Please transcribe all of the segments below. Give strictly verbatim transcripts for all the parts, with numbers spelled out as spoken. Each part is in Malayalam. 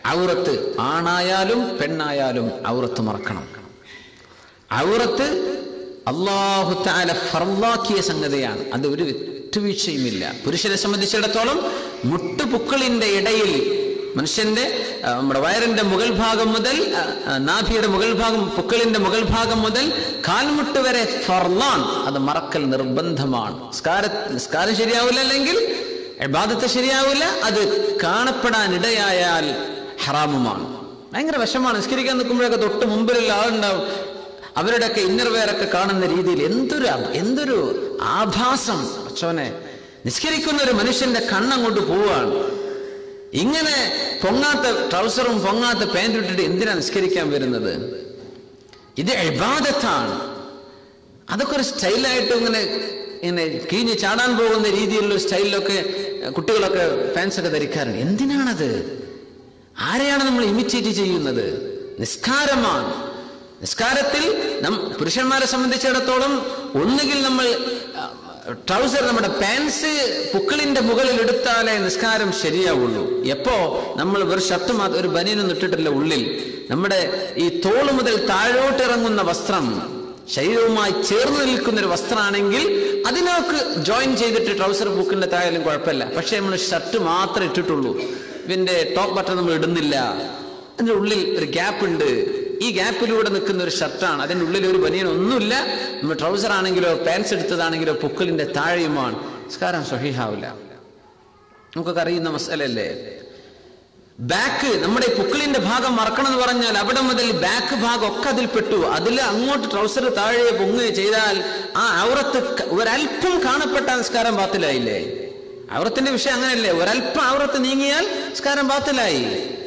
ഔറത്ത് ആണായാലും പെണ്ണായാലും ഔറത്ത് മറക്കണം. ഔറത്ത് അല്ലാഹു തആല ഫർളാക്കിയ സംഗതിയാണ്. അത് ഒരു വിട്ടുവീഴ്ചയുമില്ല. പുരുഷനെ സംബന്ധിച്ചിടത്തോളം മുട്ടുപുക്കളിന്റെ ഇടയിൽ മനുഷ്യന്റെ നമ്മുടെ വയറിന്റെ മുകൾ ഭാഗം മുതൽ നാഭിയുടെ മുകൾ ഭാഗം പുക്കളിന്റെ മുകൾ ഭാഗം മുതൽ കാൽമുട്ട് വരെ ഫർളാൻ. അത് മറക്കൽ നിർബന്ധമാണ്. സ്കാര സ്കാരം ശരിയാവില്ല, അല്ലെങ്കിൽ ഇബാദത്ത് ശരിയാവില്ല. അത് കാണപ്പെടാൻ ഇടയായാൽ ഹറാമുമാണ്. ഭയങ്കര വിഷമാണ്. നിസ്കരിക്കാൻ നിൽക്കുമ്പോഴൊക്കെ തൊട്ട് മുമ്പിലുള്ള ആളുണ്ടാവും, അവരുടെയൊക്കെ ഇന്നർ വെയറൊക്കെ കാണുന്ന രീതിയിൽ എന്തൊരു എന്തൊരു ആഭാസം. അച്ചോനെ, നിസ്കരിക്കുന്ന ഒരു മനുഷ്യന്റെ കണ്ണങ്ങോട്ട് പോവാണ്. ഇങ്ങനെ പൊങ്ങാത്ത ട്രൗസറും പൊങ്ങാത്ത പാൻറ് ഇട്ടിട്ട് എന്തിനാ നിസ്കരിക്കാൻ വരുന്നത്? ഇത് ഇബാദത്താണ്. അതൊക്കെ ഒരു സ്റ്റൈലായിട്ട് ഇങ്ങനെ ഇങ്ങനെ കീഞ്ഞ് ചാടാൻ പോകുന്ന രീതിയിലുള്ള സ്റ്റൈലിലൊക്കെ കുട്ടികളൊക്കെ പാൻസൊക്കെ ധരിക്കാറുണ്ട്. എന്തിനാണത്? ആരെയാണ് നമ്മൾ ഇമിറ്റേറ്റ് ചെയ്യുന്നത്? നിസ്കാരമാണ്. നിസ്കാരത്തിൽ നം പുരുഷന്മാരെ സംബന്ധിച്ചിടത്തോളം ഒന്നുകിൽ നമ്മൾ ട്രൗസർ, നമ്മുടെ പാൻസ് പുക്കളിന്റെ മുകളിൽ എടുത്താലേ നിസ്കാരം ശരിയാവുള്ളൂ. എപ്പോ നമ്മൾ ഒരു ഷർട്ട് മാത്രം ഒരു ബനിയനൊന്നും ഇട്ടിട്ടില്ല, ഉള്ളിൽ നമ്മുടെ ഈ തോള് മുതൽ താഴോട്ട് ഇറങ്ങുന്ന വസ്ത്രം ശരീരവുമായി ചേർന്ന് നിൽക്കുന്ന ഒരു വസ്ത്രമാണെങ്കിൽ അതിനൊക്കെ ജോയിൻ ചെയ്തിട്ട് ട്രൗസർ പുക്കിന്റെ താഴെയും കുഴപ്പമില്ല. പക്ഷെ നമ്മൾ ഷർട്ട് മാത്രമേ ഇട്ടിട്ടുള്ളൂ, ഇതിന്റെ ടോപ്പ് ബട്ടൺ നമ്മൾ ഇടുന്നില്ല, അതിന്റെ ഉള്ളിൽ ഒരു ഗ്യാപ്പ് ഉണ്ട്. ഈ ഗ്യാപ്പിലൂടെ നിൽക്കുന്ന ഒരു ഷർട്ടാണ്, അതിൻ്റെ ഉള്ളിൽ ഒരു ബനിയൻ ഒന്നുമില്ല. നമ്മൾ ട്രൗസർ ആണെങ്കിലോ പാൻസ് എടുത്തതാണെങ്കിലോ പുക്കളിന്റെ താഴെയുമാണ്. നിസ്കാരം സ്വഹീഹാവില്ല. നമുക്കൊക്കെ അറിയുന്ന മസലല്ലേ. ബാക്ക്, നമ്മുടെ പുക്കളിന്റെ ഭാഗം മറക്കണം എന്ന് പറഞ്ഞാൽ അവിടെ മുതൽ ബാക്ക് ഭാഗം ഒക്കെ അതിൽ പെട്ടു. അതിൽ അങ്ങോട്ട് ട്രൗസർ താഴെ പൊങ്ങുകയോ ചെയ്താൽ ആ ഔറത്ത് ഒരൽപ്പം കാണപ്പെട്ട നിസ്കാരം ബാത്തിലായില്ലേ? ഔറത്തിന്റെ വിഷയം അങ്ങനെയല്ലേ, ഒരൽപ്പം ഔറത്ത് നീങ്ങിയാൽ നിസ്കാരം ബാത്തിലായി.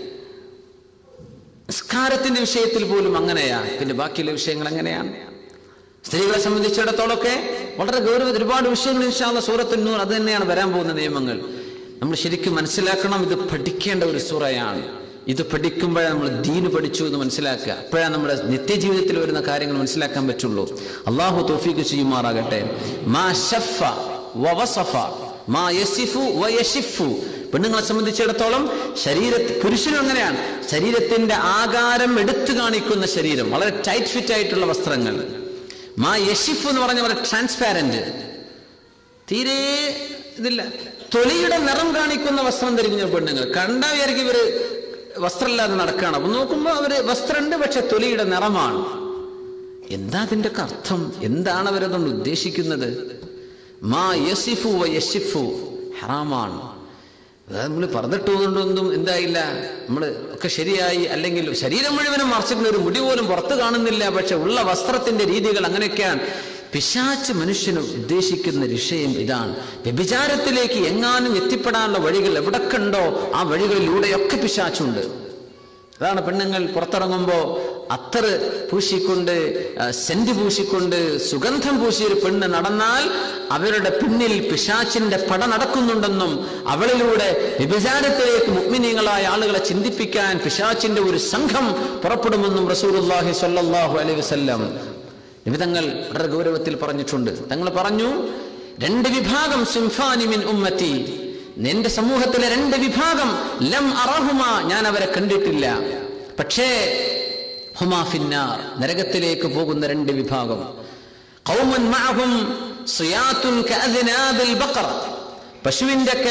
നിസ്കാരത്തിന്റെ വിഷയത്തിൽ പോലും അങ്ങനെയാ, പിന്നെ ബാക്കിയുള്ള വിഷയങ്ങൾ എങ്ങനെയാണ്? സ്ത്രീകളെ സംബന്ധിച്ചിടത്തോളമൊക്കെ വളരെ ഗൗരവ ഒരുപാട് വിഷയങ്ങൾ ഇൻഷാ അല്ലാഹ് സൂറത്തുൻ നൂർ അത് തന്നെയാണ് വരാൻ പോകുന്ന നിയമങ്ങൾ. നമ്മൾ ശരിക്കും മനസ്സിലാക്കണം, ഇത് പഠിക്കേണ്ട ഒരു സൂറയാണ്. ഇത് പഠിക്കുമ്പോഴേ നമ്മൾ ദീന് പഠിച്ചു എന്ന് മനസ്സിലാക്കുക. അപ്പോഴാണ് നമ്മുടെ നിത്യജീവിതത്തിൽ വരുന്ന കാര്യങ്ങൾ മനസ്സിലാക്കാൻ പറ്റുള്ളൂ. അള്ളാഹു തൗഫീഖ് ചെയ്യുമാറാകട്ടെ. മാ ശഫ വവസഫ മാ യസിഫു വയശിഫു. പെണ്ണുങ്ങളെ സംബന്ധിച്ചിടത്തോളം ശരീര പുരുഷനും അങ്ങനെയാണ്. ശരീരത്തിന്റെ ആകാരം എടുത്തു കാണിക്കുന്ന ശരീരം, വളരെ ടൈറ്റ് ഫിറ്റ് ആയിട്ടുള്ള വസ്ത്രങ്ങൾ. മാ യശിഫ് എന്ന് പറഞ്ഞ വളരെ ട്രാൻസ്പാരന്റ്, തീരെ ഇതില്ല. തൊലിയുടെ നിറം കാണിക്കുന്ന വസ്ത്രം ധരിക്കുന്ന പെണ്ണുങ്ങൾ കണ്ടാൽ വിചാരിക്കും ഇവര് വസ്ത്രമില്ലാതെ നടക്കുകയാണ്. അപ്പൊ നോക്കുമ്പോൾ അവര് വസ്ത്രമുണ്ട്, പക്ഷെ തൊലിയുടെ നിറമാണ്. എന്താ അതിന്റെ അർത്ഥം? എന്താണ് അവരതുകൊണ്ട് ഉദ്ദേശിക്കുന്നത്? മാ യസിഫു വയശിഫു ഹറാമാണ്. അതായത് നമ്മൾ പറഞ്ഞിട്ടുകൊണ്ടൊന്നും എന്തായില്ല, നമ്മൾ ഒക്കെ ശരിയായി, അല്ലെങ്കിൽ ശരീരം മുഴുവനും മറച്ചിട്ടുള്ള ഒരു മുടി പോലും പുറത്ത് കാണുന്നില്ല, പക്ഷെ ഉള്ള വസ്ത്രത്തിന്റെ രീതികൾ അങ്ങനെയൊക്കെയാണ്. പിശാച് മനുഷ്യന് ഉദ്ദേശിക്കുന്ന വിഷയം ഇതാണ്. വ്യഭിചാരത്തിലേക്ക് എങ്ങാനും എത്തിപ്പെടാനുള്ള വഴികൾ എവിടൊക്കെ ഉണ്ടോ ആ വഴികളിലൂടെയൊക്കെ പിശാച്ചുണ്ട്. അതാണ് പെണ്ണുങ്ങൾ പുറത്തിറങ്ങുമ്പോൾ അത്തർ പൂശിക്കൊണ്ട് സെന്റ് പൂശിക്കൊണ്ട് സുഗന്ധം പൂശിയൊരു പെണ്ണ് നടന്നാൽ അവരുടെ പിന്നിൽ പിശാചിന്റെ പട നടക്കുന്നുണ്ടെന്നും അവളിലൂടെ വ്യഭിചാരത്തിലേക്ക് മുഅ്മിനീങ്ങളായ ആളുകളെ ചിന്തിപ്പിക്കാൻ പിശാചിന്റെ ഒരു സംഘം പുറപ്പെടുമെന്നും റസൂലുള്ളാഹി സ്വല്ലല്ലാഹു അലൈഹി വസല്ലം നിമിതങ്ങൾ വളരെ ഗൗരവത്തിൽ പറഞ്ഞിട്ടുണ്ട്. തങ്ങൾ പറഞ്ഞു, രണ്ട് വിഭാഗം സിംഫാനി മിൻ ഉമ്മത്തി, നിന്റെ സമൂഹത്തിലെ രണ്ട് വിഭാഗം, ലം അറഹുമ, ഞാൻ അവരെ കണ്ടിട്ടില്ല, പക്ഷേ ഹുമാ ഫിന്നാർ, നരകത്തിലേക്ക് പോകുന്ന രണ്ട് വിഭാഗം. ഖൗമുൻ മഅഹും സിയാത്തുൻ കഅദ്നാബിൽ ബഖറ, പശുവിന്റെ ഒക്കെ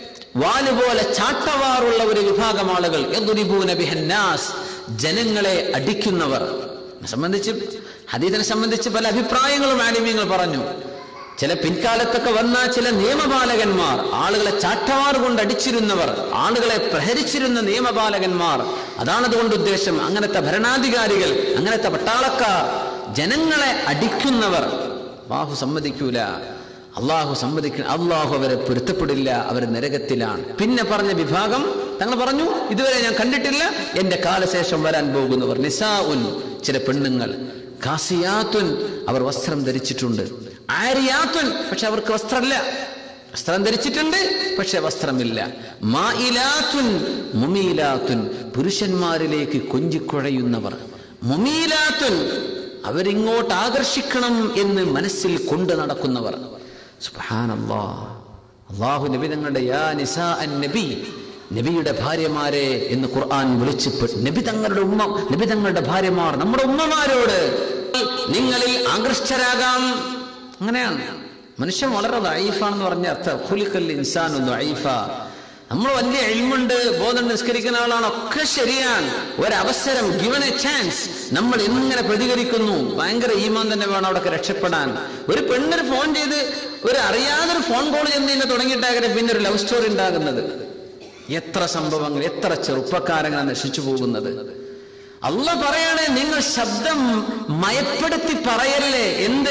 വാല് പോലെ ചാട്ടവാറുള്ള ഒരു വിഭാഗം ആളുകൾ. യദ്രിബൂന ബിഹന്നാസ്, ജനങ്ങളെ അടിക്കുന്നവർ. സംബന്ധിച്ച് ഹദീസിനെ സംബന്ധിച്ച് പല അഭിപ്രായങ്ങളും ആലിമീങ്ങൾ പറഞ്ഞു. ചില പിൻകാലത്തൊക്കെ വന്ന ചില നിയമപാലകന്മാർ, ആളുകളെ ചാട്ടവാർ കൊണ്ട് അടിച്ചിരുന്നവർ, ആളുകളെ പ്രഹരിച്ചിരുന്ന നിയമപാലകന്മാർ, അതാണ് അതുകൊണ്ട് ഉദ്ദേശം. അങ്ങനത്തെ ഭരണാധികാരികൾ, അങ്ങനത്തെ പട്ടാളക്കാർ, ജനങ്ങളെ അടിക്കുന്നവർ അല്ലാഹു സമ്മതിക്കൂല. അള്ളാഹു സമ്മതിക്ക അള്ളാഹു അവരെ പൊരുത്തപ്പെടില്ല, അവർ നരകത്തിലാണ്. പിന്നെ പറഞ്ഞ വിഭാഗം തങ്ങൾ പറഞ്ഞു, ഇതുവരെ ഞാൻ കണ്ടിട്ടില്ല, എന്റെ കാലശേഷം വരാൻ പോകുന്നവർ. നിസാഉൻ, ചില പെണ്ണുങ്ങൾ. കാസിയാത്തുൻ, അവർ വസ്ത്രം ധരിച്ചിട്ടുണ്ട്. ആരിയാത്തുൻ, പക്ഷെ അവർക്ക് വസ്ത്രമില്ല. വസ്ത്രം ധരിച്ചിട്ടുണ്ട്, പക്ഷെ വസ്ത്രമില്ല. മായിലാത്തുൻ മുമീലാത്തുൻ, പുരുഷന്മാരിലേക്ക് കൊഞ്ചിക്കുഴയുന്നവർ. മുമീലാത്തുൻ, അവരിങ്ങോട്ട് ആകർഷിക്കണം എന്ന് മനസ്സിൽ കൊണ്ട് നടക്കുന്നവർ. സുബ്ഹാനല്ലാഹ്. അല്ലാഹു നബി തങ്ങളുടെ യാ നിസാ അൻ നബി, നബിയുടെ ഭാര്യമാരെ എന്ന് ഖുർആൻ വിളിച്ചപ്പോൾ നബി തങ്ങളുടെ ഉമ്മ നബി തങ്ങളുടെ ഭാര്യമാർ നമ്മുടെ ഉമ്മമാരോട് നിങ്ങളിൽ ആകൃഷ്ടരാകാം. അങ്ങനെയാണ്. മനുഷ്യൻ വളരെ ദഈഫാണെന്ന് പറഞ്ഞ അർത്ഥം ഖുലിഖൽ ഇൻസാനു ദഈഫ. നമ്മൾ വലിയ ഇൽമുണ്ട്, ബോധം നിസ്കരിക്കുന്ന ആളാണ്, ഒക്കെ ശരിയാണ്. ഒരവസരം, ഗിവൺ എ ചാൻസ്, നമ്മൾ എങ്ങനെ പ്രതികരിക്കുന്നു. ഭയങ്കര ഈമാൻ തന്നെ വേണം അവിടെയൊക്കെ രക്ഷപ്പെടാൻ. ഒരു പെണ്ണൊരു ഫോൺ ചെയ്ത് ഒരു അറിയാതൊരു ഫോൺ കോൾ ചെന്ന് തുടങ്ങിയിട്ടാകട്ടെ പിന്നെ ഒരു ലവ് സ്റ്റോറി ഉണ്ടാകുന്നത്. എത്ര സംഭവങ്ങൾ, എത്ര ചെറുപ്പക്കാരങ്ങൾ നശിച്ചു പോകുന്നത്. അല്ലാഹ് പറയാണ്, നിങ്ങൾ ശബ്ദം മയപ്പെടുത്തി പറയല്ലേ. എന്ത്?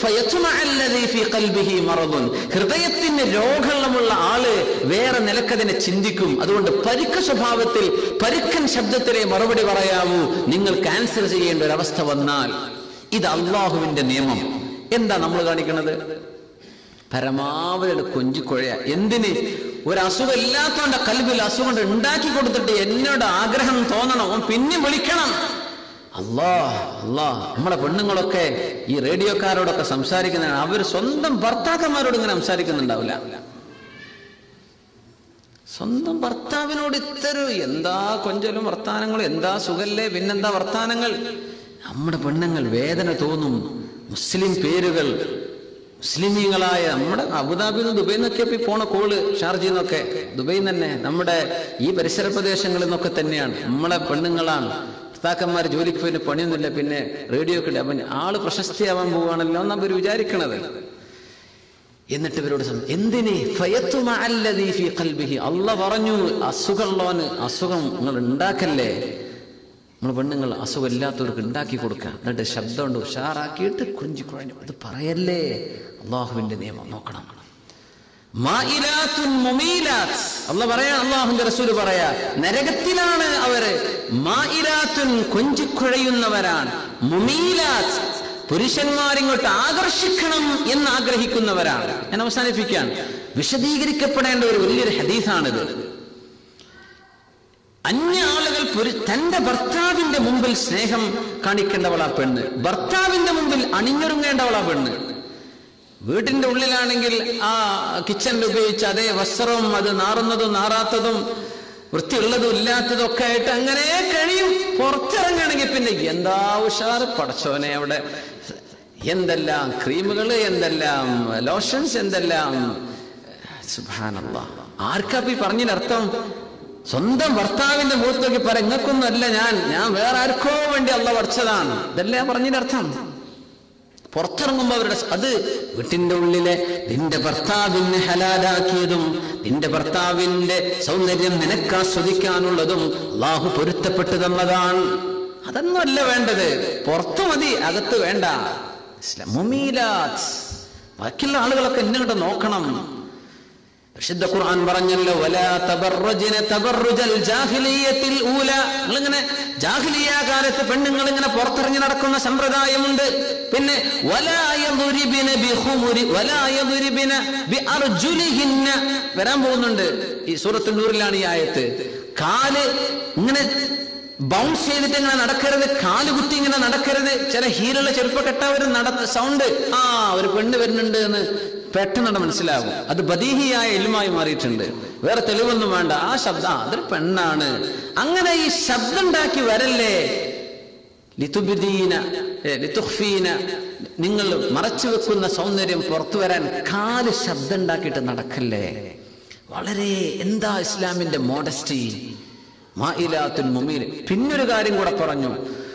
ഹൃദയത്തിന് രോഗമുള്ള ആള് വേറെ നിലക്കതിനെ ചിന്തിക്കും. അതുകൊണ്ട് പരുക്ക സ്വഭാവത്തിൽ പരുക്കൻ ശബ്ദത്തിലെ മറുപടി പറയാവൂ നിങ്ങൾ ക്യാൻസൽ ചെയ്യേണ്ട ഒരു അവസ്ഥ വന്നാൽ. ഇത് അള്ളാഹുവിന്റെ നിയമം. എന്താ നമ്മൾ കാണിക്കുന്നത്? പരമാവധി കൊഞ്ചിക്കൊഴയ. എന്തിന്? ഒരു അസുഖം ഇല്ലാത്തോണ്ട് കൽബിൽ അസുഖം ഉണ്ടാക്കി കൊടുത്തിട്ട് എന്നോട് ആഗ്രഹം തോന്നണം, ഓൻ പിന്നെ വിളിക്കണം. അല്ലാ അല്ലാ നമ്മളെ പെണ്ണുങ്ങളൊക്കെ ഈ റേഡിയോക്കാരോടൊക്കെ സംസാരിക്കുന്നതാണ്. അവർ സ്വന്തം ഭർത്താക്കന്മാരോട് ഇങ്ങനെ സംസാരിക്കുന്നുണ്ടാവില്ല. സ്വന്തം ഭർത്താവിനോട് ഇത്തരം എന്താ കൊഞ്ചലും വർത്താനങ്ങളും, എന്താ സുഖല്ലേ, പിന്നെന്താ വർത്താനങ്ങൾ. നമ്മുടെ പെണ്ണുങ്ങൾ വേദന തോന്നും. മുസ്ലിം പേരുകൾ, മുസ്ലിമീങ്ങളായ നമ്മുടെ അബുദാബിയിൽ നിന്ന് ദുബൈയിൽ നിന്നൊക്കെ പോണ കോള്, ഷാർജയിൽ നിന്നൊക്കെ, ദുബൈയിൽ തന്നെ നമ്മുടെ ഈ പരിസര പ്രദേശങ്ങളിൽ നിന്നൊക്കെ തന്നെയാണ്. നമ്മളെ പെണ്ണുങ്ങളാണ്. ഭർത്താക്കന്മാർ ജോലിക്ക് പോയിട്ട് പണിയൊന്നുമില്ല, പിന്നെ റേഡിയോ ഒക്കെ ഉണ്ട്. അപ്പം ആള് പ്രശസ്തിയാവാൻ പോവുകയാണല്ലോ എന്നാ ഇവർ വിചാരിക്കണത്. എന്നിട്ട് ഇവരോട് എന്തിന്? അള്ളാഹ് പറഞ്ഞു, അസുഖമുള്ളവന് അസുഖം നിങ്ങൾ ഉണ്ടാക്കല്ലേ. നമ്മൾ പെണ്ണുങ്ങൾ അസുഖം ഇല്ലാത്തവർക്ക് ഉണ്ടാക്കി കൊടുക്കുക, എന്നിട്ട് ശബ്ദം കൊണ്ട് ഉഷാറാക്കിയിട്ട് കുഞ്ചി കുഴഞ്ഞു അത് പറയല്ലേ. അള്ളാഹുവിന്റെ നിയമം നോക്കണം. അള്ളാഹ് പറയാ, അള്ളാഹുവിന്റെ റസൂല് പറയാ, നരകത്തിലാണ് അവര്. മാഇലാത്തുൻ കൊഞ്ചിക്കുഴയുന്നവരാണ്. മുമീലാത്ത് പുരുഷന്മാരിങ്ങോട്ട് ആകർഷിക്കണം എന്ന് ആഗ്രഹിക്കുന്നവരാണ്. ഞാൻ അവസാനിപ്പിക്കാൻ വിശദീകരിക്കപ്പെടേണ്ട ഒരു വലിയൊരു ഹദീസാണിത്. അന്യ ആളുകൾ തന്റെ ഭർത്താവിന്റെ മുമ്പിൽ സ്നേഹം കാണിക്കേണ്ടവളാ പെണ്ണ്, ഭർത്താവിന്റെ മുമ്പിൽ അണിഞ്ഞൊരുങ്ങേണ്ടവളാ പെണ്ണ്. വീട്ടിന്റെ ഉള്ളിലാണെങ്കിൽ ആ കിച്ചണിൽ ഉപയോഗിച്ച അതേ വസ്ത്രവും അത് നാറുന്നതും നാറാത്തതും വൃത്തിയുള്ളതും ഇല്ലാത്തതും ഒക്കെ ആയിട്ട് അങ്ങനെ കഴിയും. പുറത്തിറങ്ങുകയാണെങ്കിൽ പിന്നെ എന്താ ഉഷാറ് പടച്ചോനെ, അവിടെ എന്തെല്ലാം ക്രീമുകള്, എന്തെല്ലാം ലോഷൻസ്, എന്തെല്ലാം. സുബ്ഹാനല്ലാഹ്. ആർക്കാ ഈ പറഞ്ഞതിനർത്ഥം? സ്വന്തം ഭർത്താവിന്റെ മുഖത്തേക്ക് പറ, ഇങ്ങക്കൊന്നും അല്ല ഞാൻ ഞാൻ വേറെ ആർക്കോ വേണ്ടി അള്ളാഹ് പഠിച്ചതാണ്. ഇതല്ലേ പറഞ്ഞതിനർത്ഥം? പുറത്തിറങ്ങുമ്പോ അവരുടെ അത് വീട്ടിന്റെ ഉള്ളിലെ നിന്റെ ഭർത്താവിനെ ഹലാലാക്കിയതും നിന്റെ ഭർത്താവിന്റെ സൗന്ദര്യം നിനക്ക് ആസ്വദിക്കാനുള്ളതും അള്ളാഹു പൊരുത്തപ്പെട്ടു തന്നതാണ്. അതൊന്നും അല്ല വേണ്ടത്. പുറത്തു മതി, അകത്ത് വേണ്ട. മുമീലാത്ത്. ബാക്കിയുള്ള ആളുകളൊക്കെ എന്നെ നോക്കണം. വിശുദ്ധ ഖുർആൻ പറഞ്ഞല്ലോ, വലാ തബറജ്ന തബറുജൽ ജാഹിലിയ്യത്തിൽ ഊല. നിങ്ങളിങ്ങനെ ജാഹിലിയ്യ കാലത്ത് പെണ്ണുങ്ങൾ ഇങ്ങനെ പുറത്തിറങ്ങി നടക്കുന്ന സമ്പ്രദായമുണ്ട്. പിന്നെ വലാ യദ്രിബന ബിഖുമുരി വലാ യദ്രിബന ബിഅർജുലിഹിന്ന വരാൻ പോകുന്നുണ്ട്. ഈ സൂറത്തുൽ നൂറിലാണ് ഈ ആയത്ത്. കാല് ഇങ്ങനെ ബൗൺസ് ചെയ്തിട്ട് ഇങ്ങനെ നടക്കരുത്, കാല് കുത്തി ഇങ്ങനെ നടക്കരുത്. ചില ഹീലുള്ള ചെറുപ്പക്കെട്ട ഒരു നട സൗണ്ട്, ആ ഒരു പെണ്ണ് വരുന്നുണ്ട് എന്ന് പെട്ടെന്ന് മനസ്സിലാകും. അത് ബദീഹിയായ ഇൽമായി മാറിയിട്ടുണ്ട്. വേറെ തെളിവൊന്നും വേണ്ട. ആ ശബ്ദം അതൊരു പെണ്ണാണ്. അങ്ങനെ ഈ ശബ്ദം ഉണ്ടാക്കി വരല്ലേ. ലിതുബ്ദീന ലിതുഖ്ഫീന, നിങ്ങൾ മറച്ചു വെക്കുന്ന സൗന്ദര്യം പുറത്തു വരാൻ കാല് ശബ്ദം ഉണ്ടാക്കിയിട്ട് നടക്കല്ലേ. വളരെ എന്താ ഇസ്ലാമിന്റെ മോഡസ്റ്റി. മാഇലാത്തുൻ മുമീൽ. പിന്നൊരു കാര്യം കൂടെ പറഞ്ഞു,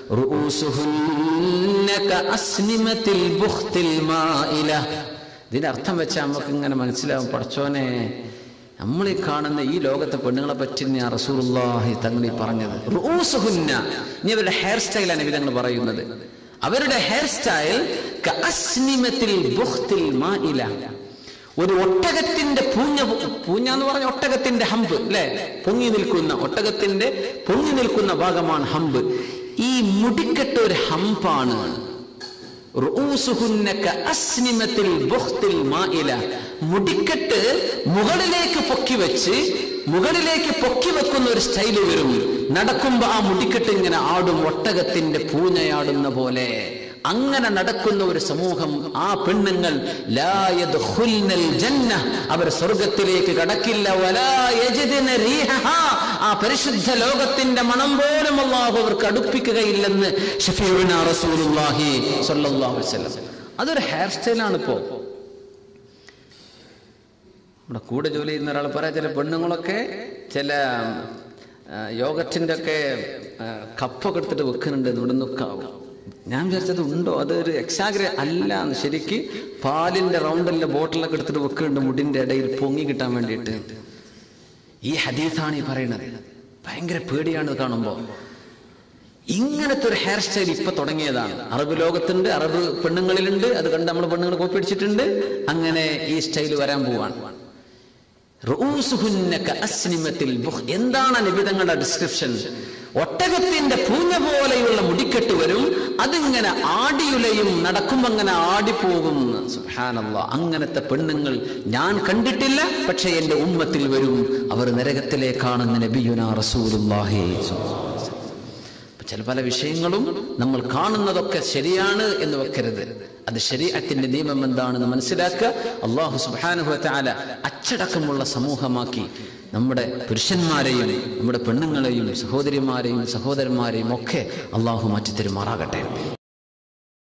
റൂസുഹുന്ന കഅസ്നിമത്തിൽ ബുഖ്തിൽ മാഇല. ഇതിന്റെ അർത്ഥം വെച്ചാൽ നമുക്ക് ഇങ്ങനെ മനസ്സിലാവും, പടച്ചോനെ നമ്മൾ ഈ കാണുന്ന ഈ ലോകത്തെ പെണ്ണുങ്ങളെ പറ്റി ഞാൻ റസൂലുള്ളാഹി തങ്ങൾ പറഞ്ഞത്. റൂസുഹുന്ന, ഇനി അവരുടെ ഹെയർ സ്റ്റൈലാണ് നബി തങ്ങൾ പറയുന്നത്. അവരുടെ ഹെയർ സ്റ്റൈൽ കഅസ്നിമത്തിൽ ബുഖ്തിൽ മാഇല. ഒരു ഒട്ടകത്തിന്റെ പൂഞ്ഞ, പൂഞ്ഞ എന്ന് പറഞ്ഞ ഒട്ടകത്തിന്റെ ഹമ്പ് അല്ലെ, പൊങ്ങി നിൽക്കുന്ന ഒട്ടകത്തിന്റെ പൊങ്ങി നിൽക്കുന്ന ഭാഗമാണ് ഹമ്പ്. ഈ മുടിക്കെട്ട് ഒരു ഹമ്പാണ്. മുടിക്കെട്ട് മുകളിലേക്ക് പൊക്കി വെച്ച് മുകളിലേക്ക് പൊക്കി വെക്കുന്ന ഒരു സ്റ്റൈല് വരും. നടക്കുമ്പോ ആ മുടിക്കെട്ട് ഇങ്ങനെ ആടും, ഒട്ടകത്തിന്റെ പൂഞ്ഞയാടുന്ന പോലെ. അങ്ങനെ നടക്കുന്ന ഒരു സമൂഹം, ആ പെണ്ണുങ്ങൾ ലാ യദ്ഖുൽനൽ ജന്ന, അവർ സ്വർഗ്ഗത്തിലേക്ക് കടക്കില്ല. വലാ യജിദ്ന റീഹഹാ, ആ പരിശുദ്ധ ലോകത്തിന്റെ മണം പോലും അല്ലാഹു അവർക്ക് അടുപ്പിക്കുകയില്ലെന്ന് ശഫീഉനാ റസൂലുള്ളാഹി സ്വല്ലല്ലാഹു അലൈഹി വസല്ലം. അതൊരു ഹെയർ സ്റ്റൈലാണ്. ഇപ്പോ നമ്മുടെ കൂടെ ജോലി ചെയ്യുന്ന ഒരാൾ പറയാം, ചില പെണ്ണുങ്ങളൊക്കെ ചില യോഗറ്റിൻ്റെ ഒക്കെ കപ്പൊക്കെ എടുത്തിട്ട് വെക്കുന്നുണ്ട് ഇവിടെ നിൽക്കാവും. ഞാൻ വിചാരിച്ചത് ഉണ്ടോ, അതൊരു എക്സാഗ്രേ അല്ല. ശരിക്ക് പാലിന്റെ റൗണ്ടിലെ ബോട്ടിലൊക്കെ എടുത്തിട്ട് വെക്കുന്നുണ്ട് മുടിന്റെ ഇടയിൽ പൊങ്ങി കിട്ടാൻ വേണ്ടിയിട്ട്. ഈ ഹദീസാണ് ഈ പറയുന്നത്. ഭയങ്കര പേടിയാണ് കാണുമ്പോൾ. ഇങ്ങനത്തെ ഒരു ഹെയർ സ്റ്റൈൽ ഇപ്പൊ തുടങ്ങിയതാണ്. അറബ് ലോകത്തുണ്ട്, അറബ് പെണ്ണുങ്ങളിലുണ്ട്. അത് കണ്ട് നമ്മൾ പെണ്ണുങ്ങൾ കോപ്പി അടിച്ചിട്ടുണ്ട്. അങ്ങനെ ഈ സ്റ്റൈൽ വരാൻ പോവാണ്. എന്താണ് നിബിതങ്ങളുടെ ഡിസ്ക്രിപ്ഷൻ? ഒട്ടകത്തിന്റെ പൂഞ്ഞ പോലെയുള്ള മുടിക്കെട്ട് വരും, അതിങ്ങനെ ആടിയുലയും, നടക്കുമ്പോ അങ്ങനെ ആടിപ്പോകും. സുബ്ഹാനല്ലാഹ്. അങ്ങനത്തെ പെണ്ണുങ്ങൾ ഞാൻ കണ്ടിട്ടില്ല, പക്ഷെ എന്റെ ഉമ്മത്തിൽ വരും. അവർ നരകത്തിലേക്കാണെന്ന് നബിയുനാ റസൂലുള്ളാഹി. ചില പല വിഷയങ്ങളും നമ്മൾ കാണുന്നതൊക്കെ ശരിയാണ് എന്ന് വെക്കരുത്. അത് ശരീഅത്തിന്റെ നിയമം എന്താണെന്ന് മനസ്സിലാക്കുക. അല്ലാഹു സുബ്ഹാനഹു വ തആല അച്ചടക്കമുള്ള സമൂഹമാക്കി നമ്മുടെ പുരുഷന്മാരെയും നമ്മുടെ പെണ്ണുങ്ങളെയും സഹോദരിമാരെയും സഹോദരന്മാരെയും ഒക്കെ അല്ലാഹു മാറ്റി തരുമാറാകട്ടെ.